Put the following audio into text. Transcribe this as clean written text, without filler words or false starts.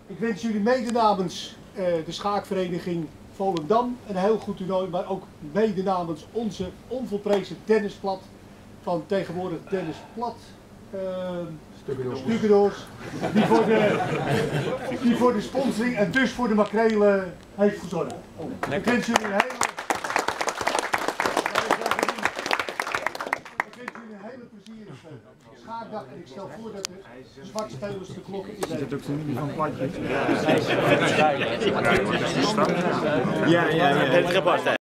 Ik wens jullie mede namens de schaakvereniging Volendam een heel goed toernooi, maar ook mede namens onze onvolprezen tennisplat van tegenwoordig Dennis Plat. Stukendoors, die voor de sponsoring en dus voor de makrelen heeft gezorgd. Ik wens jullie een hele plezierige schaakdag en ik stel voor dat de zwartspelers de klokken inzetten. Dat is ook niet van platje. Ja, het